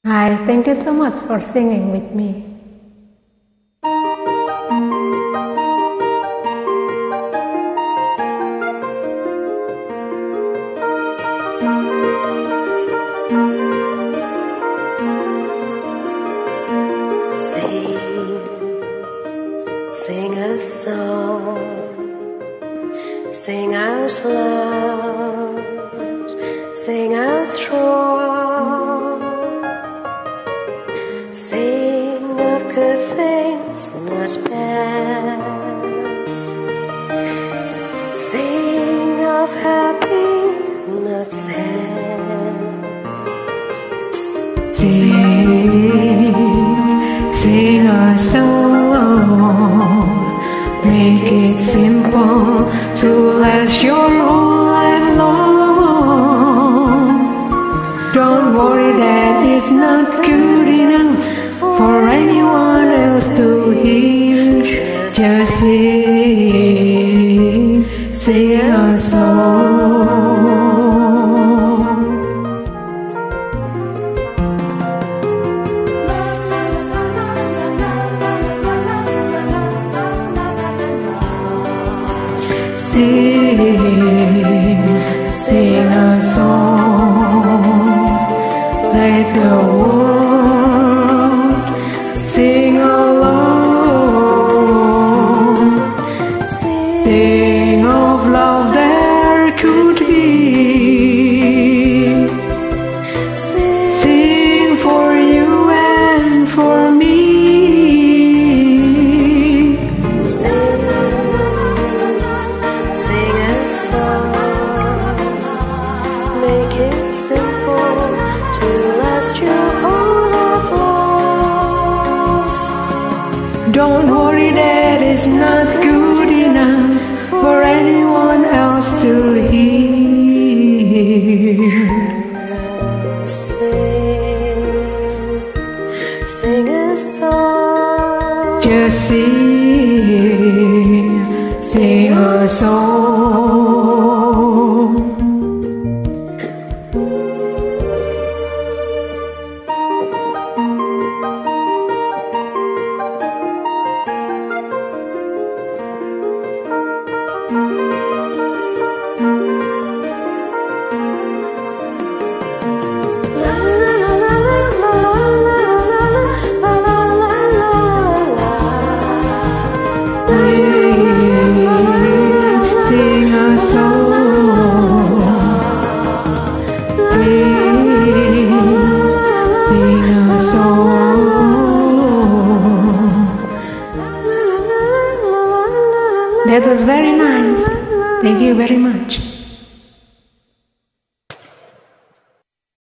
Hi, thank you so much for singing with me. Sing a song, sing out loud, sing out strong, sing of good things, not bad, sing of happy, not sad. Sing a song, make it simple to last your whole life long. Don't worry that it's not good enough for anyone else to hear. Just sing a song. Sing a song, let the world sing along. Sing of love there could be. Sing for you and for me. Make it simple to last your whole life long. Don't worry that it's not good enough for anyone else to hear. Sing a song. Just sing a song. Sing a song, sing a song. That was very nice. Thank you very much.